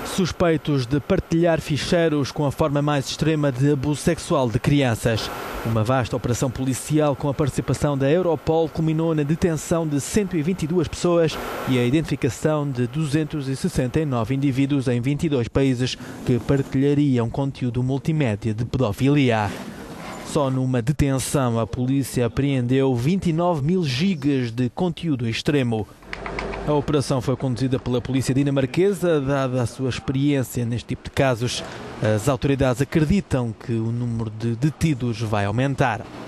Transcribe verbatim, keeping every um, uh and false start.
Suspeitos de partilhar ficheiros com a forma mais extrema de abuso sexual de crianças. Uma vasta operação policial com a participação da Europol culminou na detenção de cento e vinte e duas pessoas e a identificação de duzentos e sessenta e nove indivíduos em vinte e dois países que partilhariam conteúdo multimédia de pedofilia. Só numa detenção a polícia apreendeu vinte e nove mil gigas de conteúdo extremo. A operação foi conduzida pela polícia dinamarquesa, dada a sua experiência neste tipo de casos. As autoridades acreditam que o número de detidos vai aumentar.